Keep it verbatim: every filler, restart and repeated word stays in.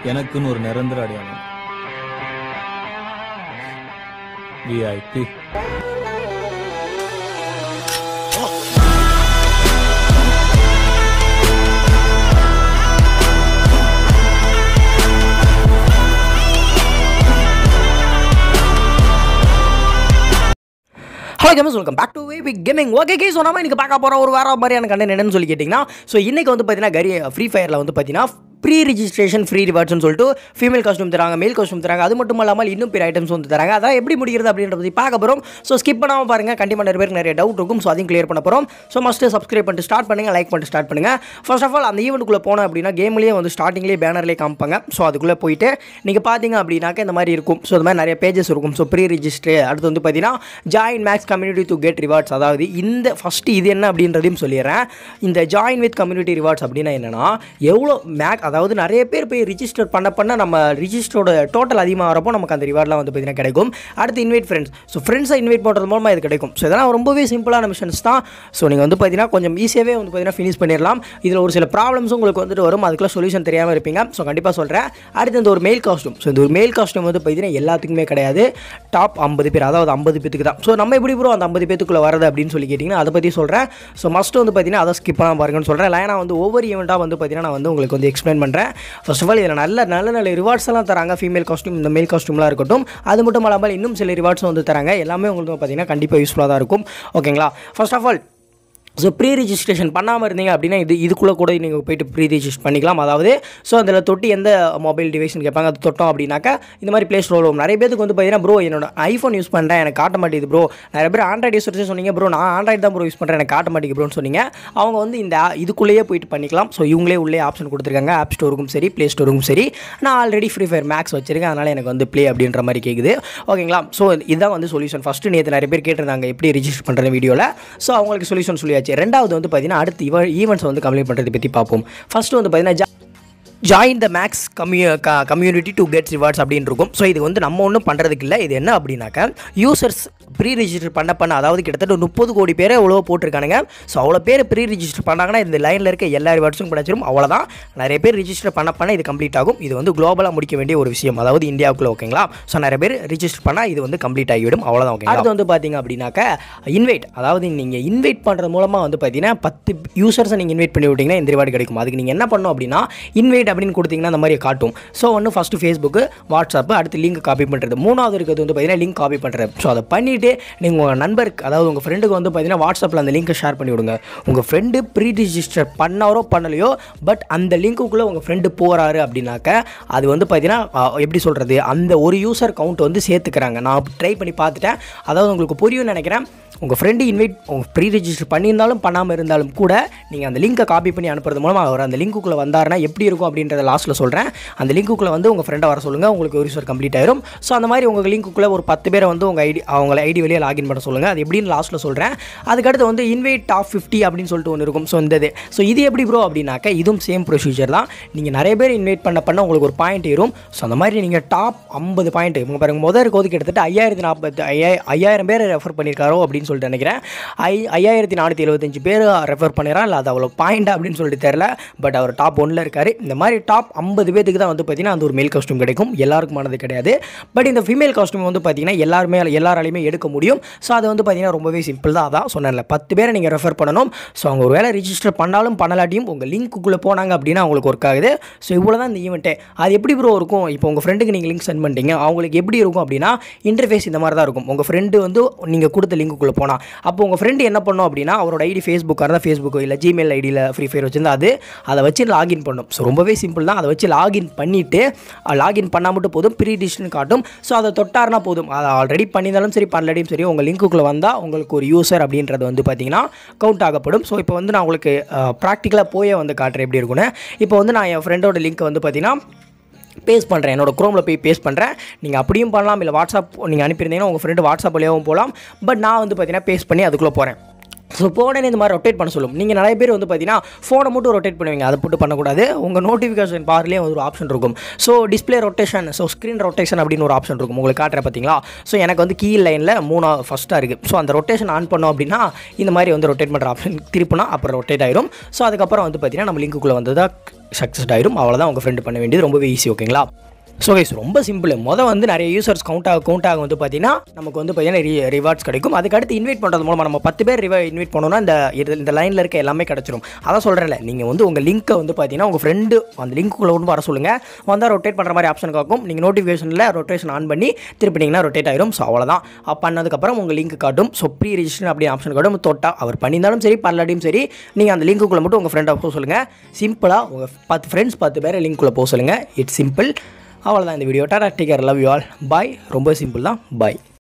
எனக்குன்னு ஒரு நிரந்தர அடையாளம். VIP. Hello gamers, welcome back to வேபி கேமிங். ஓகே கே, ஸோ நம்ம இன்றைக்கி பார்க்க போகிற ஒரு வேறு மாதிரியான கண்டென்ட் என்னன்னு சொல்லி கேட்டிங்கன்னா, ஸோ இன்றைக்கி வந்து பார்த்தீங்கன்னா கரி ஃப்ரீ ஃபயரில் வந்து பார்த்தீங்கன்னா ப்ரீ ரிஜிஸ்ட்ரேஷன் ஃப்ரீ ரிவார்ட்ஸ்னு சொல்லிட்டு ஃபீமேல் காஸ்ட்யூம் தராங்க, மேல் காஸ்ட்யூம் தராங்க. அது மட்டும் இல்லாமல் இன்னும் பிற ஐட்டம்ஸ் வந்து தராங்க. அதான் எப்படி முடிகிறது அப்படின்றத பற்றி பார்க்க போகிறோம். ஸோ ஸ்கிப் பண்ணாமல் பாருங்கள், கண்டிப்பாக நிறைய பேருக்கு நிறைய டவுட் இருக்கும். ஸோ அதையும் கிளியர் பண்ண போகிறோம். ஸோ மஸ்ட்டு சப்ஸ்கிரைப் பண்ணிட்டு ஸ்டார்ட் பண்ணுங்கள், லைக் பண்ணிட்டு ஸ்டார்ட் பண்ணுங்கள். ஃபர்ஸ்ட் ஆஃப் ஆல் அந்த ஈவெண்ட்டுக்குள்ளே போனோம் அப்படின்னா கேம்லேயே வந்து ஸ்டார்டிங்லேயே பேனர்லேயே காமிப்பாங்க. ஸோ அதுக்குள்ளே போயிட்டு நீங்கள் பார்த்தீங்க அப்படின்னாக்க இந்த மாதிரி இருக்கும். ஸோ இந்த மாதிரி நிறைய பேஜஸ் இருக்கும். ஸோ ப்ரீ ரிஜிஸ்ட்ரே, அடுத்து வந்து பார்த்தீங்கன்னா join Max community to get rewards. அதாவது இந்த ஃபஸ்ட்டு இது என்ன அப்படின்றதையும் சொல்லிடுறேன். இந்த ஜாயின் வித் கம்யூனிட்டி ரிவார்ட்ஸ் அப்படின்னா என்னென்னா, எவ்வளோ மேக் அதாவது நிறைய பேர் போய் ரிஜிஸ்டர் பண்ண பண்ண நம்ம ரிஜிஸ்டரோட டோட்டல் அதிகமாக வரப்போ நமக்கு அந்த ரிவார்ட்லாம் வந்து பார்த்தீங்கன்னா கிடைக்கும். அடுத்து இன்வைட் ஃப்ரெண்ட்ஸ். ஸோ ஃப்ரெண்ட்ஸை இன்வைட் பண்ணுறது மூலமாக இது கிடைக்கும். ஸோ இதெல்லாம் ரொம்பவே சிம்பிளான மிஷன்ஸ் தான். ஸோ நீங்கள் வந்து பார்த்தீங்கன்னா கொஞ்சம் ஈஸியாகவே வந்து பார்த்தீங்கன்னா ஃபினிஷ் பண்ணிடலாம். இதில் ஒரு சில ப்ராப்ளம்ஸும் உங்களுக்கு வந்துட்டு வரும். அதுக்குள்ள சொல்யூஷன் தெரியாமல் இருப்பீங்க. ஸோ கண்டிப்பாக சொல்கிறேன். அடுத்து இந்த ஒரு மெயில் காஸ்ட்யூம். ஸோ இந்த ஒரு மெயில் காஸ்ட்யூம் வந்து பார்த்தீங்கன்னா எல்லாத்துக்குமே கிடையாது. டாப் ஐம்பது பேர், அதாவது ஐம்பது பேத்துக்கு தான். ஸோ நம்ம எப்படி ப்ரோ அந்த ஐம்பது பேத்துக்குள்ளே வரது அப்படின்னு சொல்லி கேட்டிங்கன்னா அதை பற்றி சொல்கிறேன். ஸோ மஸ்ட் வந்து பார்த்தீங்கன்னா அதை ஸ்கிப் பண்ணாமல் பாருங்கன்னு சொல்கிறேன். ஏன்னா வந்து ஒவ்வொரு ஈவெண்ட்டாக வந்து பார்த்தீங்கன்னா நான் வந்து உங்களுக்கு வந்து எக்ஸ்பிளைன் பண்ணுறேன். ஃபர்ஸ்ட் ஆஃப் ஆல் இதில் நல்ல நல்ல நல்ல ரிவார்ட்ஸ் எல்லாம் தராங்க. ஃபீமேல் காஸ்ட்யூம், இந்த மேல் காஸ்ட்யூம்லாம் இருக்கட்டும். அது மட்டும் இல்லாமல் இன்னும் சில ரிவார்ட்ஸும் வந்து தராங்க. எல்லாமே உங்களுக்கு பார்த்தீங்கன்னா கண்டிப்பாக யூஸ்ஃபுல்லாக தான் இருக்கும். ஓகேங்களா? First of all so pre registration பண்ணாமல் இருந்தீங்க அப்படின்னா இது இதுக்குள்ளே கூட நீங்கள் போய்ட்டு ப்ரீ ரிஜிஸ்டர் பண்ணிக்கலாம். அதாவது ஸோ அதில் தொட்டு எந்த மொபைல் டிவைஸ்னு கேட்பாங்க. அது தொட்டோம் அப்படின்னாக்கா இந்த மாதிரி ப்ளே ஸ்டோர் வரும். நிறைய பேருக்கு வந்து பார்த்தீங்கன்னா ப்ரோ என்னோட ஐஃபோன் யூஸ் பண்ணுறேன், எனக்கு காட்ட மாட்டேங்குது ப்ரோ. நிறைய பேர் ஆண்ட்ராய்டு யூஸ் பண்ணி சொன்னீங்க ப்ரோ, நான் ஆண்ட்ராய்டு தான் ப்ரோ யூஸ் பண்ணுறேன், எனக்கு காட்ட மாட்டேங்குது ப்ரோன்னு சொன்னீங்க. அவங்க வந்து இந்த இதுக்குள்ளேயே போயிட்டு பண்ணிக்கலாம். ஸோ இவங்களே உள்ளே ஆப்ஷன் கொடுத்துருக்காங்க. ஆப் ஸ்டோருக்கும் சரி, ப்ளே ஸ்டோருக்கும் சரி. நான் ஆல்ரெடி ஃப்ரீ ஃபயர் மேக்ஸ் வச்சிருக்கேன், அதனால் எனக்கு வந்து ப்ளே அப்படின்ற மாதிரி கேட்குது. ஓகேங்களா? ஸோ இதுதான் வந்து சொல்யூஷன். ஃபஸ்ட்டு நேற்று நிறைய பேர் கேட்டிருந்தாங்க எப்படி ரிஜிஸ்டர் பண்ணுற வீடியோவில். ஸோ அவங்களுக்கு சொல்யூஷன் சொல்லியாச்சு. ரெண்டாவது வந்து பார்த்தீங்கன்னா அடுத்து இவ ஈவெண்ட்ஸ் வந்து கம்ப்ளீட் பண்ணுறதை பற்றி பார்ப்போம். ஃபர்ஸ்ட் வந்து பார்த்தீங்கன்னா ஜாயின் த மேக்ஸ் கம்யூ கம்யூனிட்டி டு கெட் ரிவார்ட்ஸ் அப்படின்னு இருக்கும். ஸோ இது வந்து நம்ம ஒன்றும் பண்ணுறதுக்கு இல்லை. இது என்ன அப்படின்னாக்கா யூசர்ஸ் ப்ரீ ரிஜிஸ்டர் பண்ண பண்ண அதாவது கிட்டத்தட்ட முப்பது கோடி பேரை எவ்வளோ போட்டிருக்கானுங்க. ஸோ அவ்வளோ பேர் ப்ரீ ரிஜிஸ்டர் பண்ணாங்கன்னா இந்த லைனில் இருக்க எல்லா ரிவார்ட்ஸும் கிடச்சிரும். அவ்வளோதான். நிறைய பேர் ரிஜிஸ்டர் பண்ண பண்ண இது கம்ப்ளீட் ஆகும். இது வந்து குளோபலாக முடிக்க வேண்டிய ஒரு விஷயம், அதாவது இந்தியாவுக்குள்ள. ஓகேங்களா? ஸோ நிறைய பேர் ரிஜிஸ்டர் பண்ணால் இது வந்து கம்ப்ளீட் ஆகிவிடும். அவ்வளோதான். ஓகே. அடுத்து வந்து பார்த்தீங்க அப்படின்னாக்கா இன்வைட், அதாவது நீங்கள் இன்வைட் பண்ணுறது மூலமாக வந்து பார்த்தீங்கன்னா பத்து யூசர்ஸை நீங்கள் இன்வைட் பண்ணி விட்டிங்கன்னா இந்த ரிவார்டு கிடைக்கும். அதுக்கு நீங்கள் என்ன பண்ணணும் அப்படின்னா இன்வைட் அப்படின்னு கொடுத்தீங்கன்னா அந்த மாதிரி காட்டும். ஸோ ஒன்று ஃபஸ்ட்டு ஃபேஸ்புக்கு, வாட்ஸ்அப்பு, அடுத்து லிங்க் காப்பி பண்ணுறது. மூணாவது இருக்கிறது வந்து பார்த்தீங்கன்னா லிங்க் காப்பி பண்ணுறது. ஸோ அதை பண்ணிவிட்டு நீங்கள் உங்கள் நண்பருக்கு, அதாவது உங்கள் ஃப்ரெண்டுக்கு வந்து பார்த்தீங்கன்னா வாட்ஸ்அப்பில் அந்த லிங்க்கை ஷேர் பண்ணி விடுங்க. உங்கள் ஃப்ரெண்டு ப்ரீ ரிஜிஸ்டர் பண்ணாரோ பண்ணலையோ, பட் அந்த லிங்க்குள்ளே உங்கள் ஃப்ரெண்டு போகிறாரு அப்படின்னாக்க அது வந்து பார்த்தீங்கன்னா எப்படி சொல்கிறது, அந்த ஒரு யூசர் கவுண்ட் வந்து சேர்த்துக்கிறாங்க. நான் ட்ரை பண்ணி பார்த்துட்டேன். அதாவது உங்களுக்கு புரியும்னு நினைக்கிறேன். உங்கள் ஃப்ரெண்டு இன்வைட் உங்கள் ப்ரீ ரிஜிஸ்டர் பண்ணியிருந்தாலும் பண்ணாமல் இருந்தாலும் கூட நீங்கள் அந்த லிங்க்கை காப்பி பண்ணி அனுப்புறது மூலமாக அவர் அந்த லிங்க்குள்ளே வந்தாருன்னா எப்படி இருக்கும் அப்படின்றத லாஸ்ட்டில் சொல்கிறேன். அந்த லிங்க்குள்ளே வந்து உங்கள் ஃப்ரெண்டை வர சொல்லுங்கள், உங்களுக்கு ஒரு யூசர் கம்ப்ளீட் ஆயிரும். ஸோ அந்த மாதிரி உங்கள் லிங்க்குள்ளே ஒரு பத்து பேரை வந்து உங்கள் ஐடி அவங்கள ஐடி வெளியே லாகின் பண்ண சொல்லுங்கள். அது எப்படின்னு லாஸ்ட்டில் சொல்கிறேன். அதுக்கடுத்து வந்து இன்வைட் டாப் ஃபிஃப்டி அப்படின்னு சொல்லிட்டு ஒன்று இருக்கும். ஸோ இந்த ஸோ இது எப்படி ப்ரோ அப்படின்னாக்க இதுவும் சேம் ப்ரொசீஜர் தான். நீங்கள் நிறைய பேர் இன்வைட் பண்ண பண்ண உங்களுக்கு ஒரு பாயிண்ட் ஏறும். ஸோ அந்த மாதிரி நீங்கள் டாப் ஐம்பது பாயிண்ட் உங்கள் பாருங்கள் முதல் இருக்கோது கிட்டத்தட்ட ஐயாயிரத்தி நாற்பத்தி ஐயா ஐயாயிரம் பேர் ரெஃபர் பண்ணியிருக்காரோ அப்படின்னு சொல்லிட்டு நினைக்கிறேன். ஐ ஐயாயிரத்தி நானூற்றி எழுபத்தஞ்சு பேர் ரெஃபர் பண்ணிடுறான். இல்லை அது அவ்வளோ பாயிண்ட் அப்படின்னு சொல்லிட்டு தெரில. பட் அவர் டாப் ஒன்றில் இருக்கார். இந்த மாதிரி டாப் ஐம்பது பேருக்கு தான் வந்து பார்த்தீங்கன்னா அந்த ஒரு மேல் காஸ்ட்யூம் கிடைக்கும். எல்லாருக்குமானது கிடையாது. பட் இந்த ஃபீமேல் காஸ்ட்யூம் வந்து பார்த்தீங்கன்னா எல்லாருமே எல்லாராலையுமே எடுக்க முடியும். ஸோ அது வந்து பார்த்தீங்கன்னா ரொம்பவே சிம்பிள் தான். அதான் சொன்னேன்ல, பத்து பேரை நீங்கள் ரெஃபர் பண்ணணும். ஸோ அவங்க ஒரு வேலை ரிஜிஸ்டர் பண்ணாலும் பண்ணலாட்டியும் உங்கள் லிங்க்குள்ளே போனாங்க அப்படின்னா அவங்களுக்கு ஒர்க் ஆகுது. ஸோ இவ்வளோ தான் இந்த ஈவெண்ட்டே. அது எப்படி ப்ரோ இருக்கும்? இப்போ உங்கள் ஃப்ரெண்டுக்கு நீங்கள் லிங்க் சென்ட் பண்ணிட்டீங்க, அவங்களுக்கு எப்படி இருக்கும் அப்படின்னா இன்டர்ஃபேஸ் இந்த மாதிரி தான் இருக்கும். உங்கள் ஃப்ரெண்டு வந்து நீங்கள் கொடுத்த லிங்க்குள்ளே போனால் அப்போ உங்கள் ஃப்ரெண்டு என்ன பண்ணும் அப்படின்னா அவரோட ஐடி ஃபேஸ்புக்காக இருந்தால் ஃபேஸ்புக்கோ இல்லை ஜிமெயில் ஐடியில் ஃப்ரீ ஃபயர் வச்சிருந்தா அது அதை வச்சு லாகின் பண்ணும். ஸோ ரொம்பவே சிம்பிள் தான். அதை வச்சு லாகின் பண்ணிவிட்டு லாகின் பண்ணால் மட்டும் போதும், ப்ரீ ரிஜிஸ்டர் காட்டும். ஸோ அதை தொட்டார்னா போதும். அதை ஆல்ரெடி பண்ணியிருந்தாலும் சரி பண்ணலாட்டியும் சரி உங்கள் லிங்க்குள்ளே வந்தால் உங்களுக்கு ஒரு யூசர் அப்படின்றது வந்து பார்த்தீங்கன்னா கவுண்ட் ஆகப்படும். ஸோ இப்போ வந்து நான் உங்களுக்கு ப்ராக்டிக்கலாக போய் வந்து காட்டுறேன் எப்படி இருக்குன்னு. இப்போ வந்து நான் என் ஃப்ரெண்டோட லிங்க்கை வந்து பார்த்தீங்கன்னா பேஸ்ட் பண்ணுறேன். என்னோட குரோமில் போய் பேஸ்ட் பண்ணுறேன். நீங்கள் அப்படியும் பண்ணலாம். இல்லை வாட்ஸ்அப் நீங்கள் அனுப்பியிருந்தீங்கன்னா உங்கள் ஃப்ரெண்டு வாட்ஸ்அப் வழியாகவும் போகலாம். பட் நான் வந்து பார்த்தீங்கன்னா பேஸ்ட் பண்ணி அதுக்குள்ளே போகிறேன். ஸோ போனே இந்த மாதிரி ரொட்டேட் பண்ண சொல்லும். நீங்கள் நிறைய பேர் வந்து பார்த்தீங்கன்னா ஃபோனை மட்டும் ரொட்டேட் பண்ணுவீங்க, அதை போட்டு பண்ணக்கூடாது. உங்கள் நோட்டிஃபிகேஷன் பார்லேயே ஒரு ஆப்ஷன் இருக்கும். So display rotation, so screen rotation அப்படின்னு ஒரு ஆப்ஷன் இருக்கும். உங்களுக்கு காட்டுற பார்த்தீங்களா? ஸோ எனக்கு வந்து கீ லைனில் மூணா ஃபஸ்ட்டாக இருக்குது. ஸோ அந்த ரொட்டேஷன் ஆன் பண்ணோம் அப்படின்னா இந்த மாதிரி வந்து ரொட்டேட் பண்ணுற ஆப்ஷன் திருப்பினா அப்புறம் ரொட்டேட் ஆயிரும். ஸோ அதுக்கப்புறம் வந்து பார்த்தீங்கன்னா நம்ம லிங்க்குள்ளே வந்து தான் சக்ஸஸ் ஆயிடும். அவ்வளோதான் உங்கள் ஃப்ரெண்டு பண்ண வேண்டியது, ரொம்பவே ஈஸி. ஓகேங்களா? ஸோ கைஸ் ரொம்ப சிம்பிள். மொதல் வந்து நிறைய யூசர்ஸ் கவுண்ட் ஆக கவுண்ட் ஆக வந்து பார்த்தீங்கன்னா நமக்கு வந்து பார்த்தீங்கன்னா ரிவார்ட்ஸ் கிடைக்கும். அதுக்கடுத்து இன்வைட் பண்ணுறது மூலமாக நம்ம பத்து பேர் ரிவா இன்வைட் பண்ணோன்னா இந்த இது இந்த லைனில் இருக்க எல்லாமே கிடச்சிரும். அதான் சொல்கிறேன்ல, நீங்கள் வந்து உங்கள் லிங்க்கை வந்து பார்த்தீங்கன்னா உங்கள் ஃப்ரெண்டு அந்த லிங்க்குள்ளே வந்து வர சொல்லுங்கள். வந்தால் ரொட்டேட் பண்ணுற மாதிரி ஆப்ஷன் காக்கும். நீங்கள் நோட்டிஃபிகேஷனில் ரொட்டேஷன் ஆன் பண்ணி திருப்பினீங்கன்னா ரொட்டேட் ஆயிரும். ஸோ அவ்வளோதான். பண்ணதுக்கப்புறம் உங்கள் லிங்க் காட்டும். ஸோ ப்ரீ ரெஜிஸ்ட்ரேஷன் அப்படி ஆப்ஷன் காட்டும். தொட்டா அவர் பண்ணியிருந்தாலும் சரி பண்ணலாட்டியும் சரி நீங்கள் அந்த லிங்க்குள்ளே மட்டும் உங்கள் ஃப்ரெண்டை போக சொல்லுங்கள். சிம்பிளாக உங்கள் பத்து ஃப்ரெண்ட்ஸ் பத்து பேரை லிங்க்குள்ளே போக சொல்லுங்கள். It's simple. அவ்வளோதான் இந்த video. Tata, take care, love you all, bye. ரொம்ப சிம்பிள் தான். பாய்.